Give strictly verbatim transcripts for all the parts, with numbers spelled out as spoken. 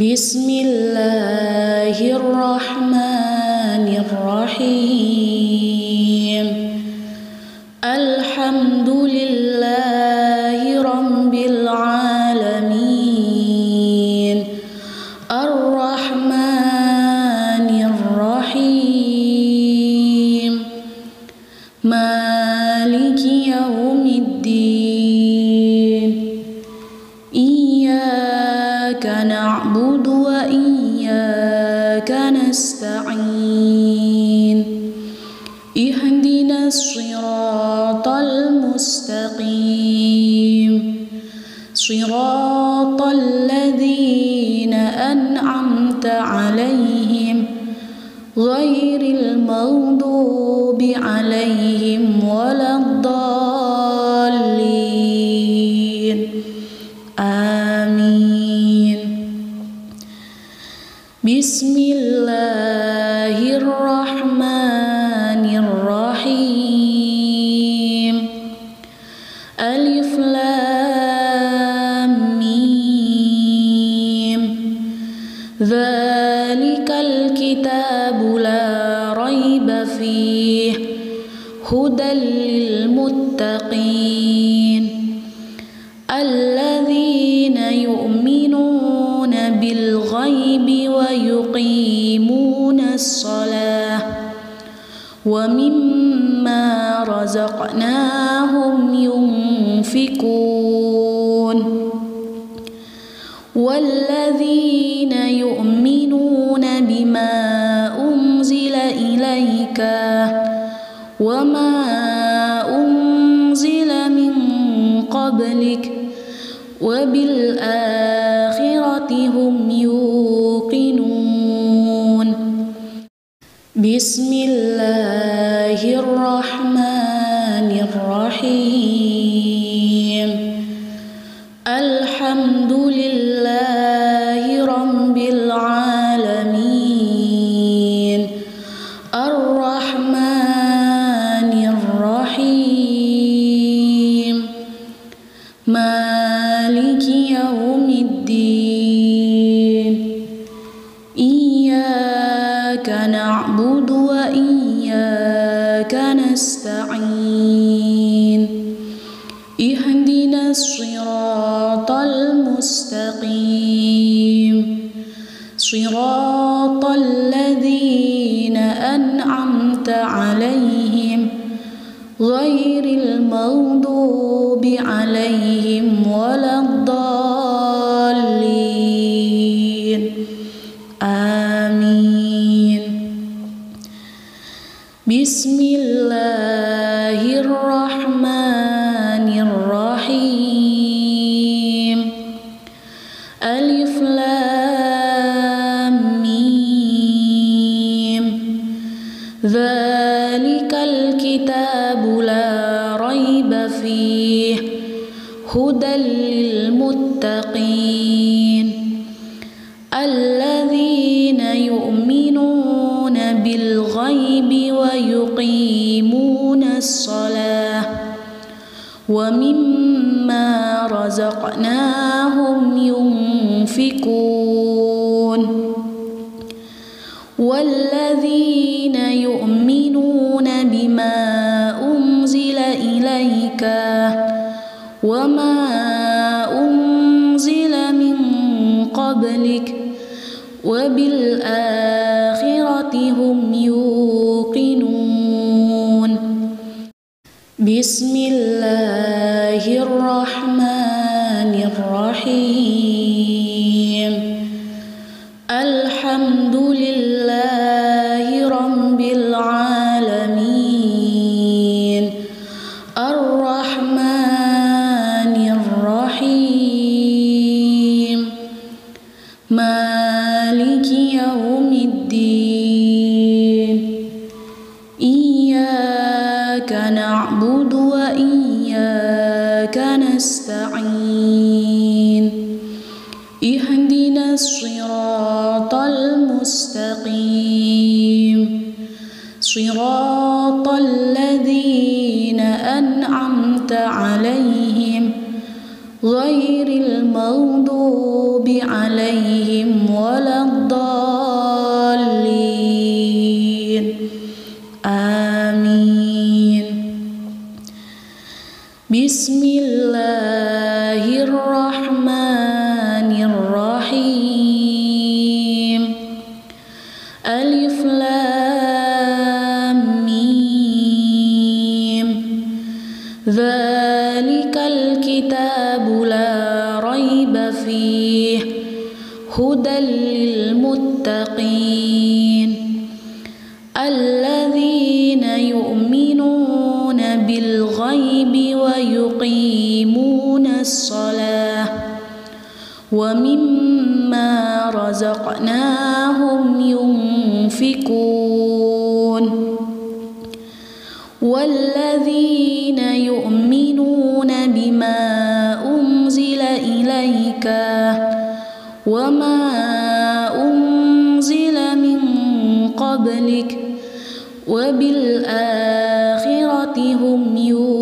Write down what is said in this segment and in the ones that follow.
بسم الله الرحمن الرحيم. الحمد لله رب العالمين. الرحمن الرحيم. مالك يوم الدين. إياك نعبد وإياك نستعين. اهدنا الصراط المستقيم، صراط الذين أنعمت عليهم غير المغضوب عليهم ولا الضالين. آمين. بسم الله الرحمن الرحيم. ألف لام ميم. ذلك الكتاب لا ريب فيه هدى للمتقين الذين يؤمنون بالغيب ويقيمون الصلاة ومما رزقناهم ينفقون والذين يؤمنون بما أنزل إليك وما أنزل من قبلك وبالآخرة هم يوقنون. بسم الله الرحمن الرحيم. الحمد لله رب العالمين. الرحمن الرحيم. مالك يوم الدين. إياك نعبد وإياك نستعين. اهدنا الصراط المستقيم، صراط الذين أنعمت عليهم غير المغضوب عليهم ولا الضالين. آمين. بسم الله الرحمن الرحيم. ألف لام ميم. ذلك الكتاب لا ريب فيه هدى للمتقين الذين يؤمنون بالغيب ويقيمون الصلاة ومما رزقناهم ينفقون والذين يؤمنون بما أنزل إليك وما أنزل من قبلك وبالآخرة هم يوقنون. بسم الله الرحمن الرحيم. الحمد لله رب العالمين. الرحمن الرحيم. مالك يوم الدين. إياك نعبد وإياك نستعين. اهدنا الصراط المستقيم، صراط الذين أنعمت عليهم غير المغضوب عليهم بسم الله الرحمن الرحيم ألف لام ميم ذلك الكتاب لا ريب فيه هدى للمتقين الذين يؤمنون بالغيب ويقيمون الصلاة ومما رزقناهم ينفقون والذين يؤمنون بما أنزل إليك وما أنزل من قبلك وبالآخرة هم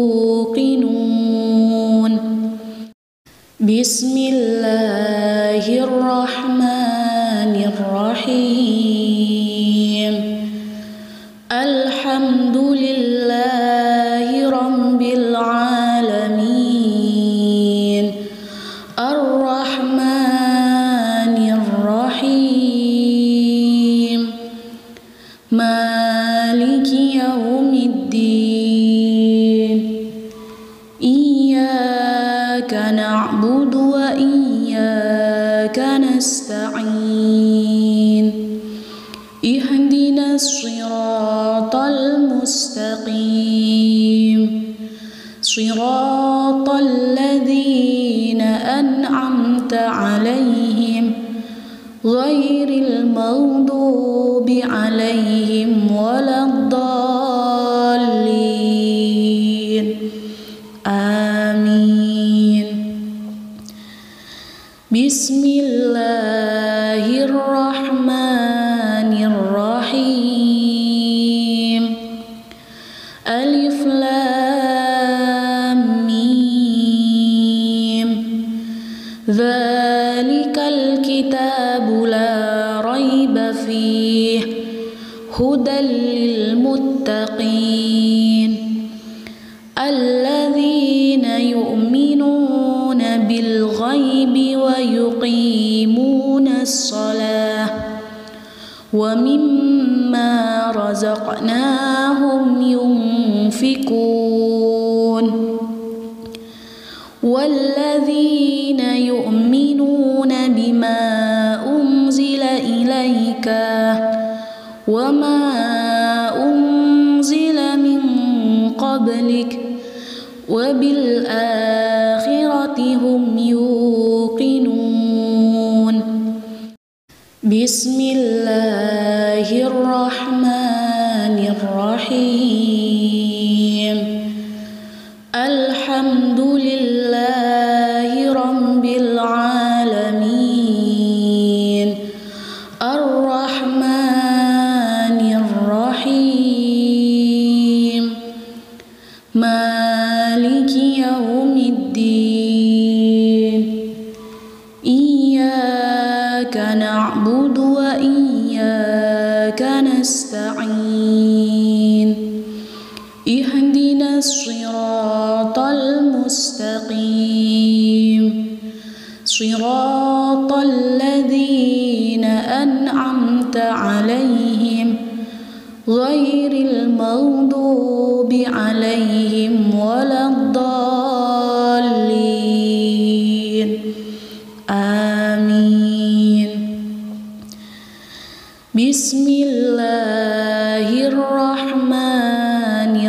يوقنون بسم الله الرحمن الرحيم الحمد لله رب العالمين الرحمن الرحيم مالك يوم الدين إياك نعبد وإياك نستعين اهدنا الصراط المستقيم صراط الذين أنعمت عليهم غير المغضوب عليهم ولا الضالين آمين بسم الله الرحمن الرحيم ألف لام ميم ذلك الكتاب لا ريب فيه هدى للمتقين الذين يؤمنون بالغيب ويقيمون الصلاة ومما رزقناهم ينفقون والذين يؤمنون بما أنزل إليك وما أنزل من قبلك وبالآخرة هم يوقنون بسم الله الرحمن الرحيم الحمد لله رب العالمين الرحمن الرحيم مالك يوم الدين إياك نعبد وإياك نستعين اهدنا الصراط المستقيم صراط الذين أنعمت عليهم غير المغضوب عليهم ولا الضالين آمين بسم الله الرحمن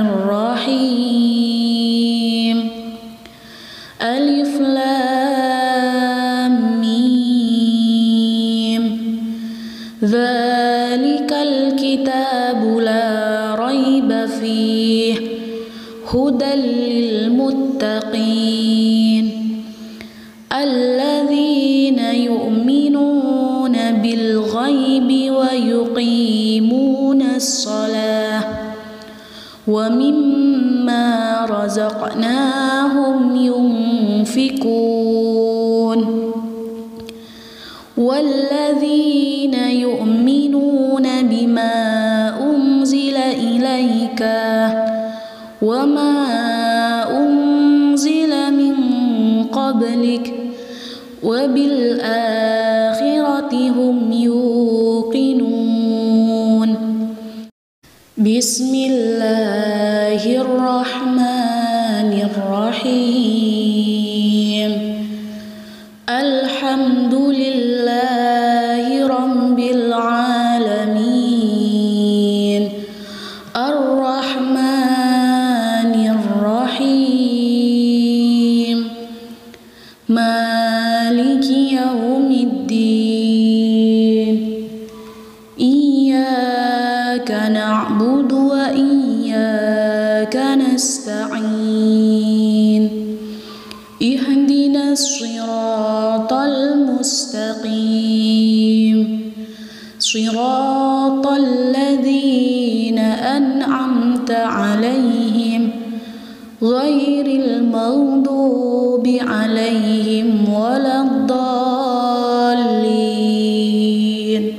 الرحيم ألف لام ميم ذلك الكتاب لا ريب فيه هدى للمتقين الذين يؤمنون بالغيب ويقيمون الصلاة ومما رزقناهم ينفقون والذين يؤمنون بما أنزل إليك وما أنزل قبلك وبالآخرة هم يوقنون بسم الله الرحمن الرحيم الحمد لله رب العالمين الرحمن الرحيم مالك يوم الدين إياك نعبد وإياك نستعين اهدنا الصراط المستقيم صراط الذين أنعمت عليهم غير المغضوب عليهم ولا الضالين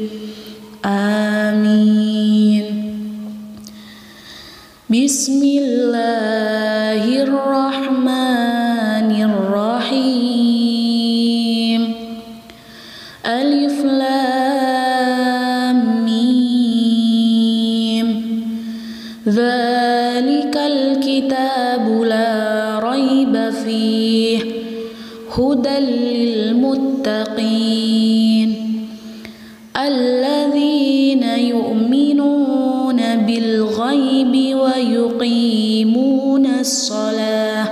آمين بسم الله الرحمن الرحيم ألف لام ميم ذلك الكتاب لا ريب فيه هدى للمتقين الذين يؤمنون بالغيب ويقيمون الصلاة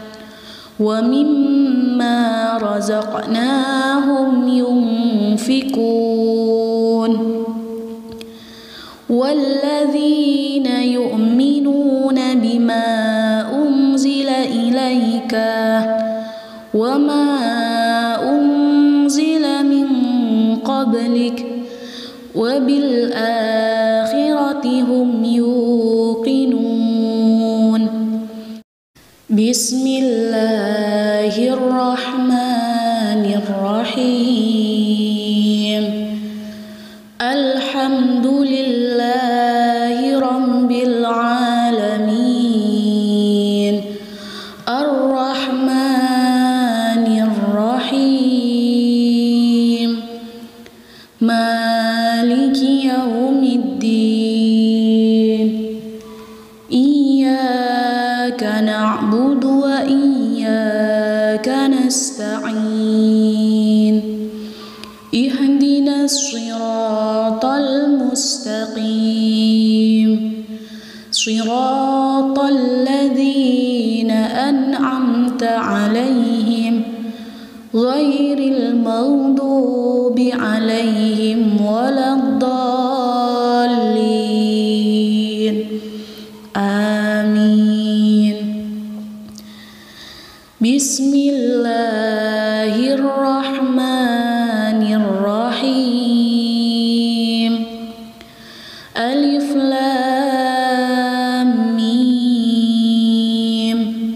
ومما رزقناهم ينفقون والذين يؤمنون بما أنزل إليك وما أنزل من قبلك وبالآخرة هم يوقنون بسم الله الرحمن الرحيم الحمد لله رب العالمين الرحمن الرحيم مالك يوم الدين إياك نعبد وإياك نستعين اهدنا الصراط المستقيم صراط الذين أنعمت عليهم غير المغضوب عليهم ولا الضالين آمين بسم الله الرحمن الرحيم ألف لام ميم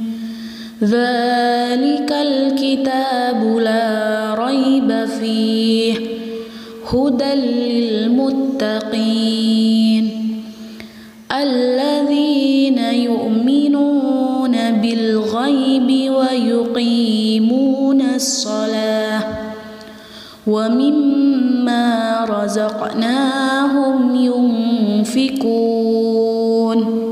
ذلك الكتاب لا ريب فيه هدى للمتقين الذين يؤمنون بالغيب ويقيمون الصلاة ومما رزقناهم ينفقون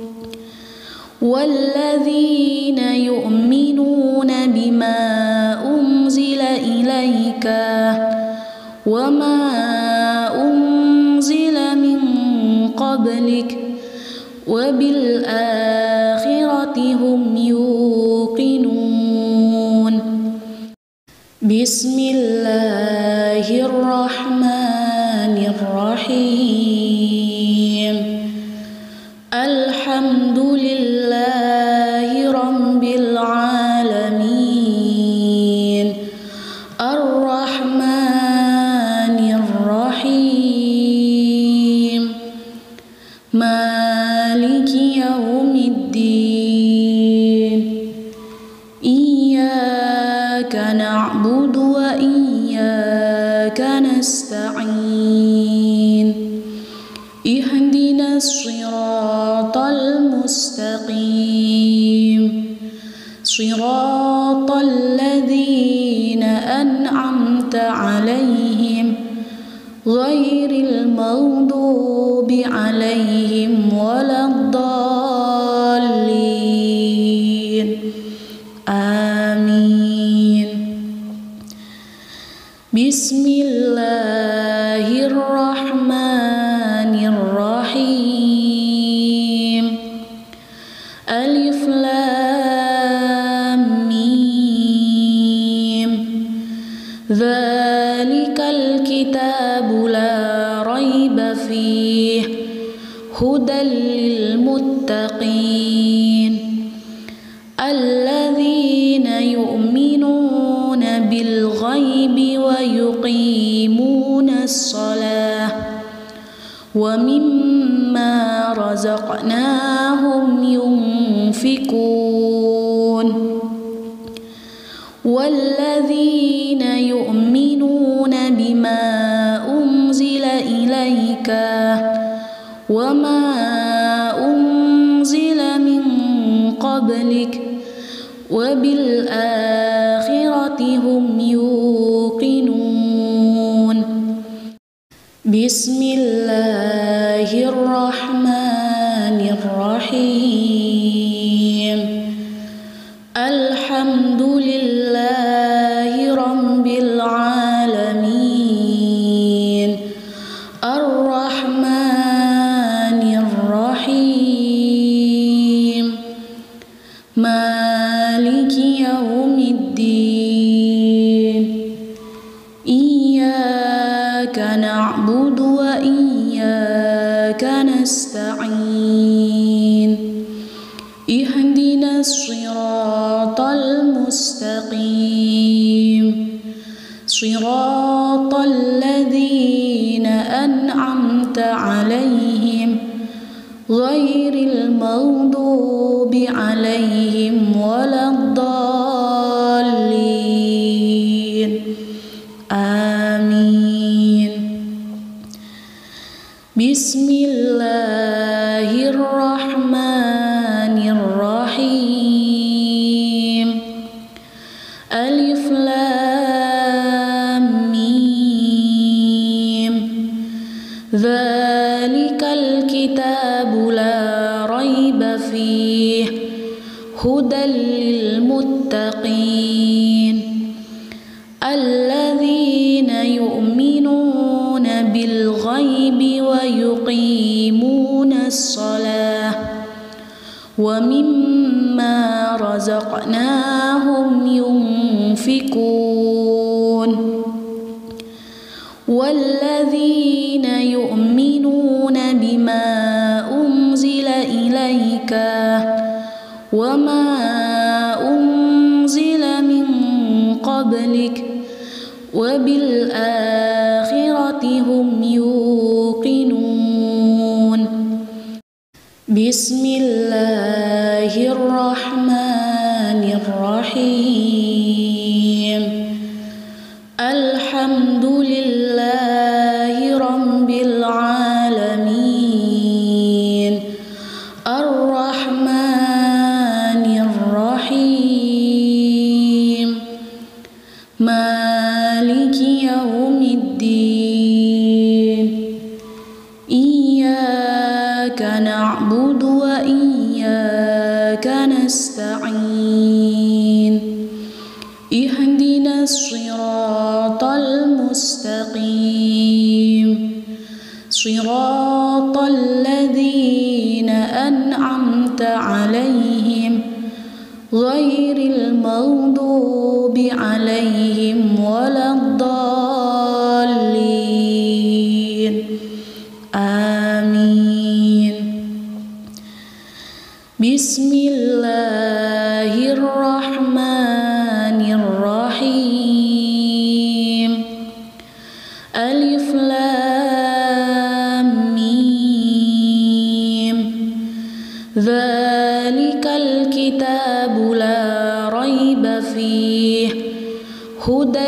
والذين يؤمنون بما أنزل إليك وما أنزل من قبلك وبالآخرة هم يوقنون بسم الله الرحمن الرحيم الحمد لله رب العالمين الرحمن الرحيم مالك يوم الدين إياك نعبد وإياك نستعين اهدنا الصراط المستقيم صراط الذين أنعمت عليهم غير المغضوب عليهم ولا الضالين آمين. بسم الله الرحمن الرحيم. ألف لام ميم. ذلك الكتاب لا ريب فيه هدى للمتقين الذين يؤمنون بالغيب ويقيمون الصلاة ومما رزقناهم ينفقون والذين يؤمنون بما أنزل إليك وما أنزل من قبلك وبالآخرة هم يوقنون. بسم الله الرحمن الرحيم. الحمد لله رب العالمين الرحمن الرحيم مالك يوم الدين إياك نعبد وإياك نستعين اهدنا الصراط المستقيم صراط الذين أنعمت عليهم غير المغضوب عليهم ولا الضالين آمين. بسم الله الرحمن الرحيم. ألف لام ميم. ذلك الكتاب لا ريب فيه هدى للمتقين الذين يؤمنون بالغيب ويقيمون الصلاة ومما رزقناهم ينفقون والذين يؤمنون بما أنزل إليك وما أنزل من قبلك وبالآخرة هم يوقنون. بسم الله الرحمن الرحيم. الحمد لله رب العالمين الرحمن الرحيم مالك يوم الدين إياك نعبد وإياك نستعين اهدنا الصراط المستقيم صراط الذين أنعمت عليهم غير المغضوب عليهم ولا الضالين آمين. بسم الله الرحمن الرحيم. ألف لام ميم. ذلك الكتاب لا ريب فيه هدى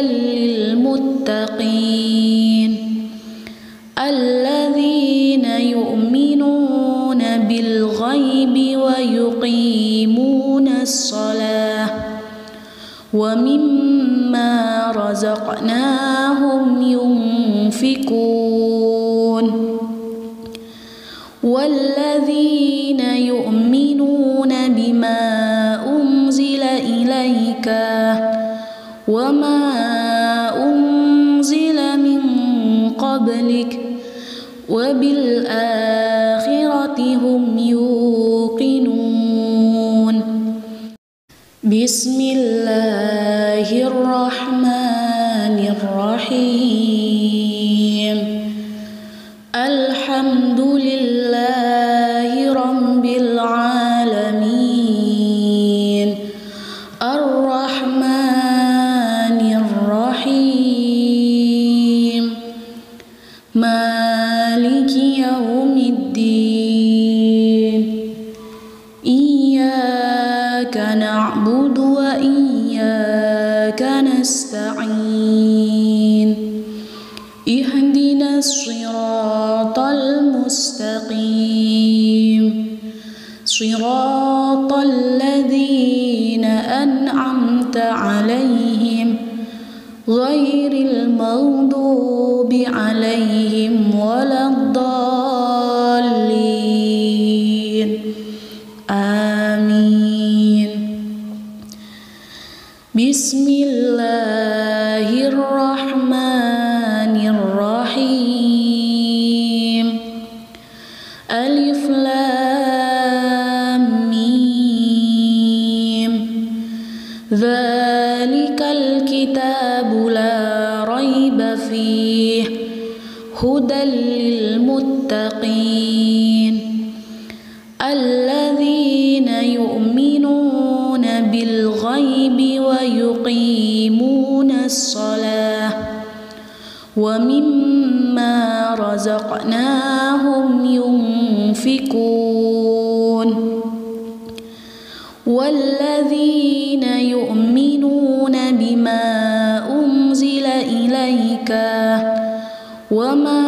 للمتقين الذين يؤمنون بالغيب ويقيمون الصلاة ومما رزقناهم ينفقون والذين يؤمنون بما أنزل إليك وما أنزل من قبلك وبالآخرة هم يوقنون بسم الله الرحمن الرحيم الحمد لله رب العالمين الرحمن الرحيم مالك يوم الدين إياك نعبد وإياك نستعين اهدنا الصراط المستقيم صراط الذين أنعمت عليهم غير المغضوب عليهم ولا الضالين آمين بسم الله الرحمن الرحيم ألف لام ميم ذلك الكتاب لا ريب فيه هدى للمتقين الذين يؤمنون بالغيب ويقيمون الصلاة ومما رزقناهم ينفقون والذين يؤمنون بما أنزل إليك وما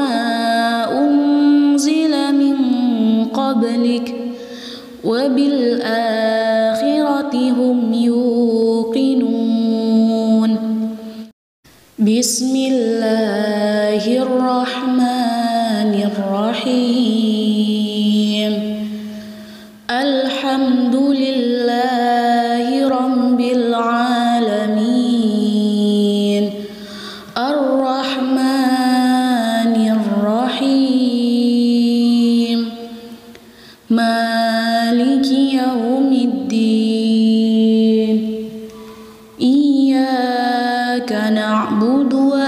أنزل من قبلك وبالآخرة هم يوقنون بسم الله الرحمن الرحيم الحمد لله رب العالمين الرحمن الرحيم مالك يوم الدين إياك نعبد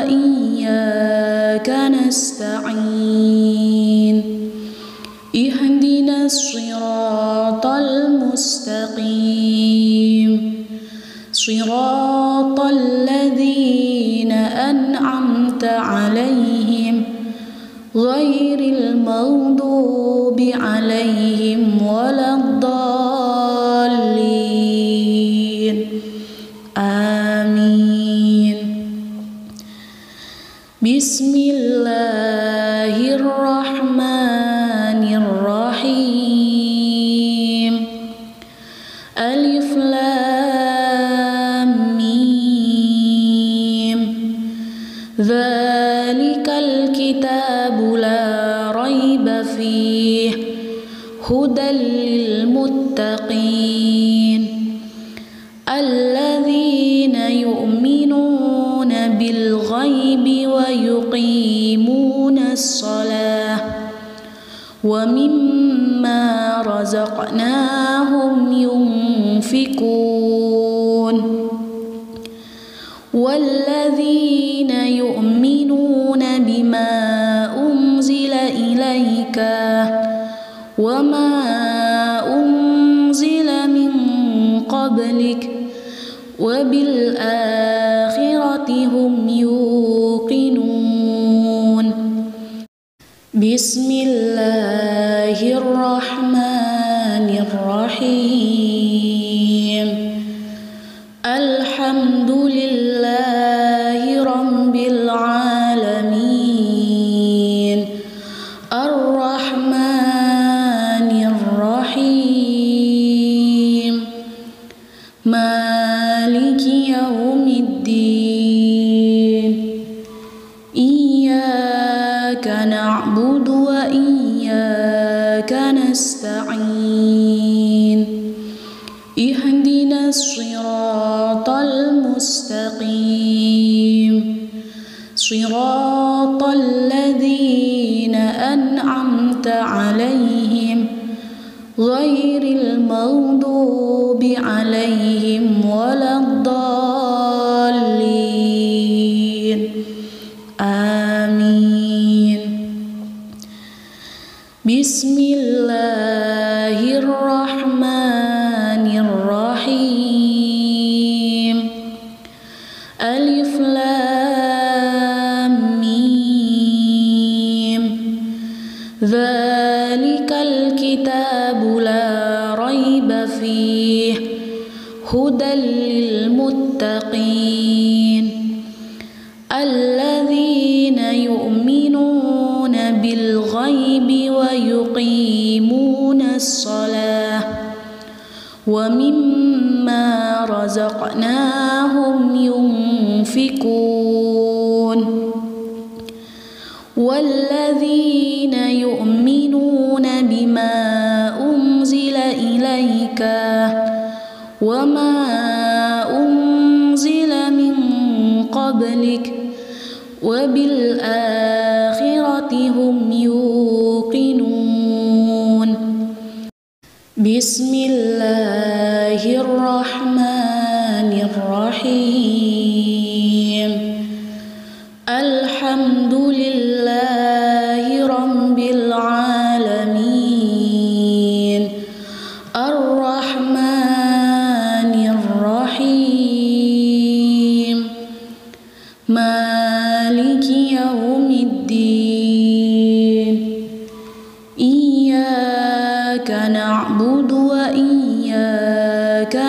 وإياك نستعين اهدنا الصراط المستقيم صراط الذين أنعمت عليهم غير المغضوب عليهم ولا الضالين آمين بسم الله الرحمن الرحيم ألف لام ميم ذلك الكتاب لا ريب فيه هدى للمتقين الذين يؤمنون بالغيب ويقيمون الصلاة ومما رزقناهم ينفقون والذين يؤمنون بما أنزل إليك وما أنزل من قبلك وبالآخرة هم يوقنون بسم الله الرحمن الرحيم الحمد لله رب العالمين الرحمن الرحيم مالك يوم الصراط المستقيم صراط الذين أنعمت عليهم غير المغضوب عليهم ولا الضالين آمين. بسم الله الرحمن الرحيم ألف لام ميم ذلك الكتاب لا ريب فيه هدى للمتقين الذين يؤمنون بالغيب ويقيمون الصلاة ومما رزقناهم ينفقون والذين يؤمنون بما أنزل إليك وما أنزل من قبلك وبالآخرة هم يوقنون. بسم الله الرحمن الرحيم الحمد لله رب العالمين الرحمن الرحيم مالك يوم الدين إياك نعبد وإياك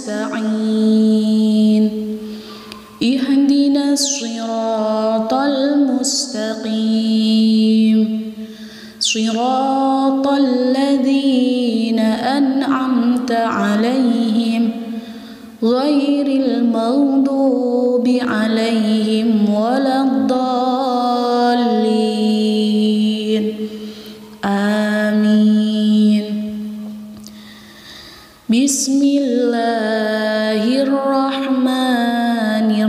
نستعين اهدنا الصراط المستقيم صراط الذين أنعمت عليهم غير المغضوب عليهم ولا الضالين آمين. بسم الله الرحمن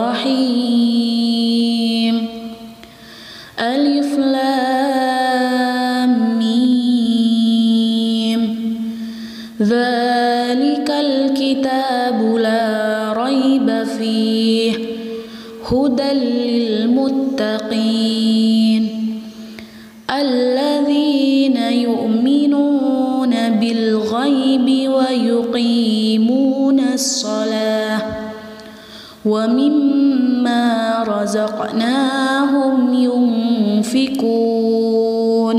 الرحيم ألف لام ميم ذلك الكتاب لا ريب فيه هدى للمتقين الذين يؤمنون بالغيب ويقيمون الصلاة ومما رزقناهم ينفقون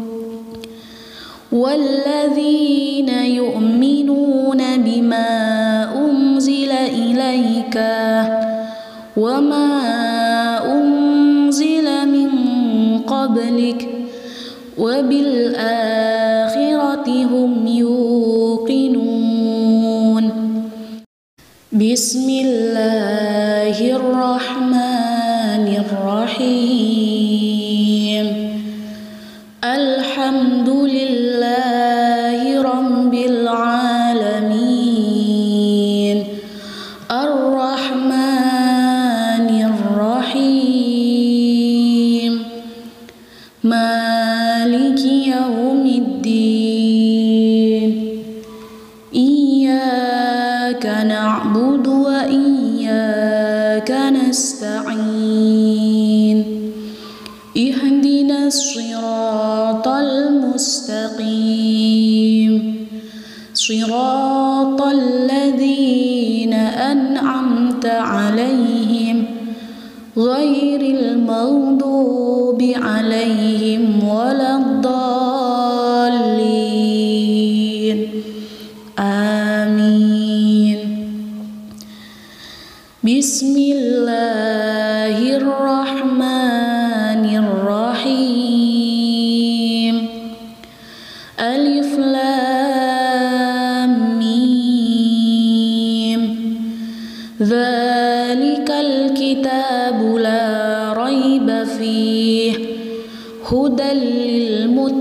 والذين يؤمنون بما أنزل إليك وما أنزل من قبلك وبالآخرة هم يوقنون. بسم الله الرحمن الرحيم الحمد لله رب العالمين الرحمن الرحيم مالك يوم الدين إياك نعبد وإياك نستعين اهدنا الصراط المستقيم صراط الذين أنعمت عليهم غير المغضوب عليهم ولا الضالين آمين. بسم الله الرحمن الرحيم ألف لام ميم ذلك الكتاب لا ريب فيه هدى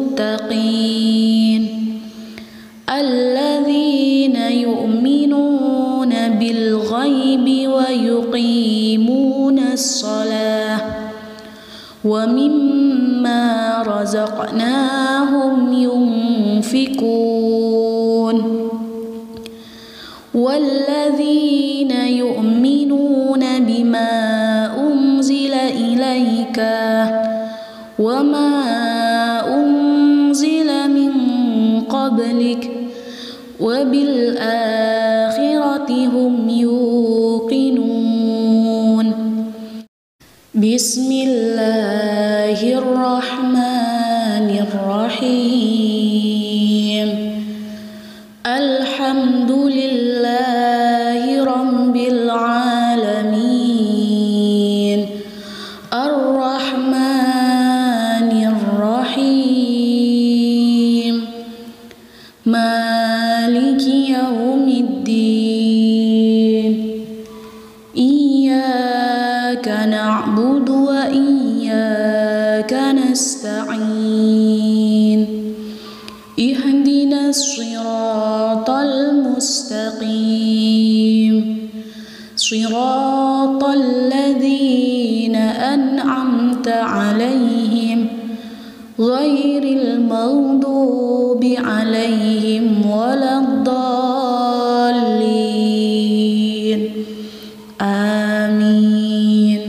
للمتقين الذين يؤمنون ومما رزقناهم ينفقون والذين يؤمنون بما أنزل إليك وما أنزل من قبلك وبالآخرة هم يوقنون بسم الله الرحمن الرحيم الحمد لله رب العالمين الرحمن الرحيم مالك يوم الدين إياك نعبد وإياك نستعين اهدنا الصراط المستقيم صراط الذين أنعمت عليهم غير المغضوب عليهم ولا الضالين آمين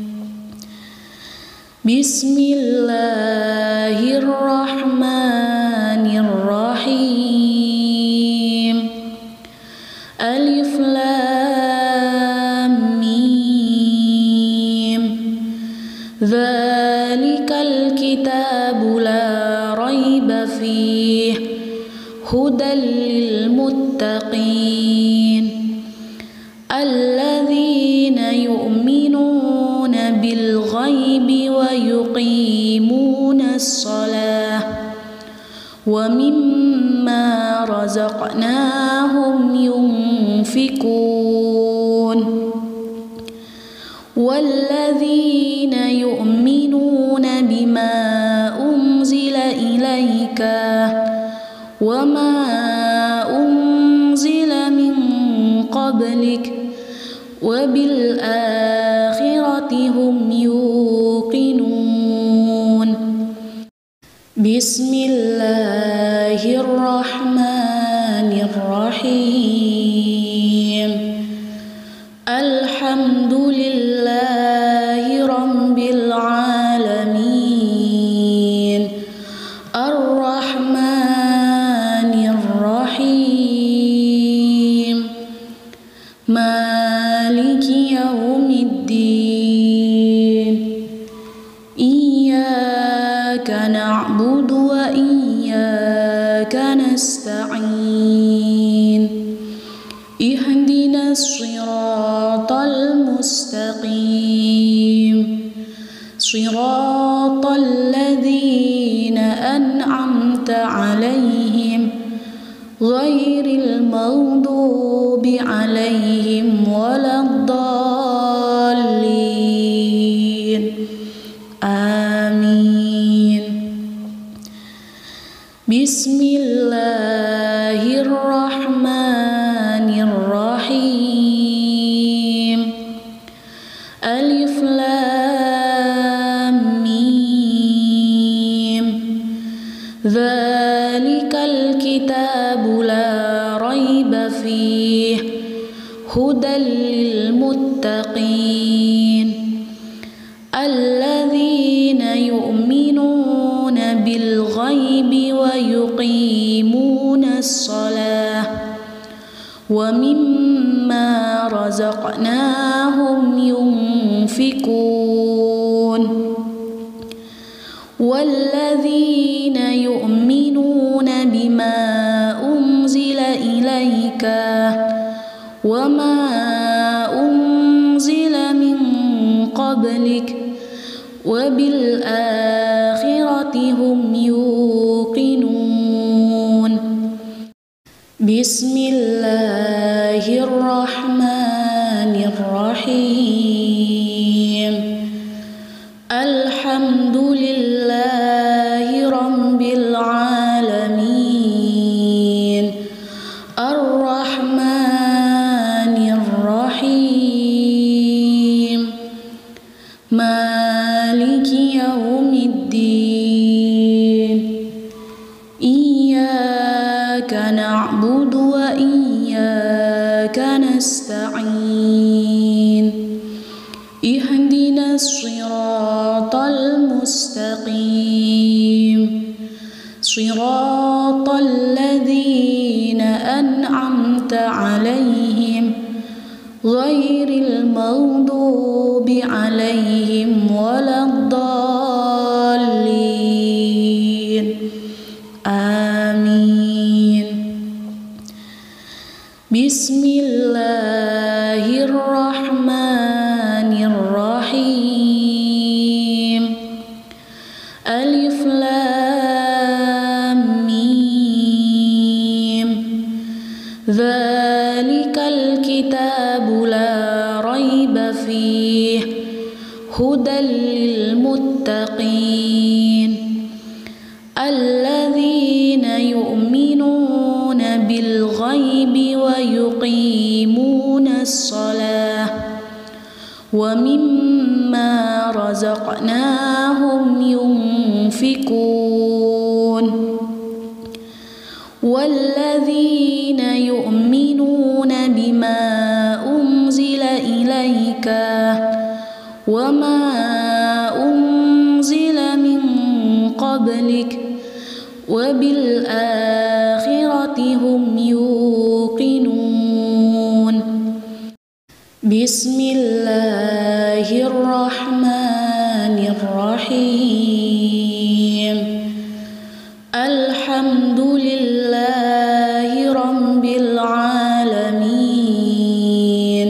بسم الله الرحمن الرحيم ألف لام ميم ذلك الكتاب لا ريب فيه هدى للمتقين الذين يؤمنون بالغيب ويقيمون الصلاة ومما رزقناهم ينفقون والذين يؤمنون بما أنزل إليك وما أنزل من قبلك وبالآخرة هم يوقنون بسم الله الرحمن الرحيم الحمد لله رب العالمين الرحمن الرحيم مالك يوم الدين إياك نعبد وإياك نستعين اهدنا الصراط المستقيم صراط الذين أنعمت عليهم غير المغضوب عليهم ولا الضالين آمين بسم الله الرحمن الرحيم ألف لام ميم ذلك الكتاب لا ريب فيه هدى للمتقين الذين يؤمنون بالغيب ويقيمون الصلاة ومما رزقناهم ينفقون والذين يؤمنون بما أنزل إليك وما أنزل من قبلك وبالآخرة هم يوقنون بسم الله الرحمن الرحيم الحمد لله رب العالمين الرحمن الرحيم مالك يوم نستعين اهدنا الصراط المستقيم صراط الذين أنعمت عليهم غير المغضوب عليهم ولا الضالين آمين. بسم الله الرحمن الرحيم ألف لام ميم ذلك الكتاب لا ريب فيه هدى للمتقين الذين يؤمنون بالغيب ويقيمون الصلاة ومما رزقناهم ينفقون والذين يؤمنون بما أنزل إليك وما أنزل من قبلك وبالآخرة هم يوقنون. بسم الله الرحمن الرحيم الحمد لله رب العالمين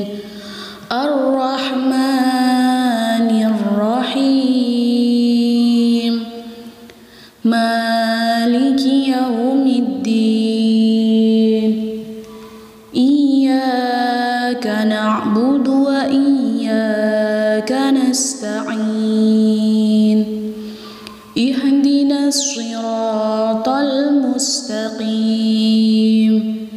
الرحمن الرحيم مالك يوم الدين إياك نعبد وإياك نستعين اهدنا الصراط المستقيم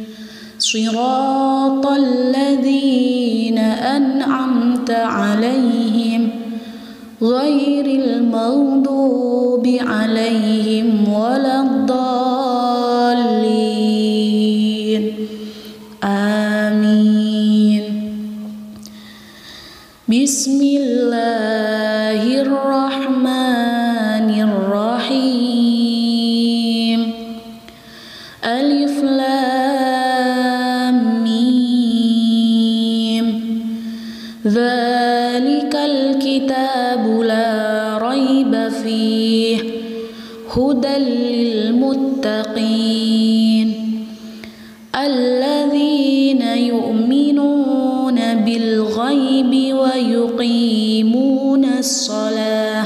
صراط الذين أنعمت عليهم غير المغضوب عليهم ولا الضالين آمين. بسم الله الرحمن الرحيم ألف لام ميم ذلك الكتاب لا ريب فيه هدى للمتقين الذين يؤمنون بالغيب ويقيمون الصلاة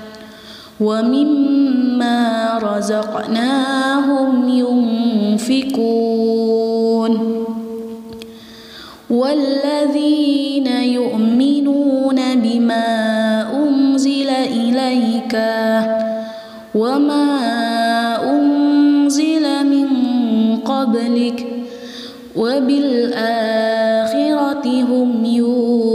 ومما رزقناهم ينفقون والذين يؤمنون بما أنزل إليك وما أنزل من قبلك وبالآخرة هم يوقنون.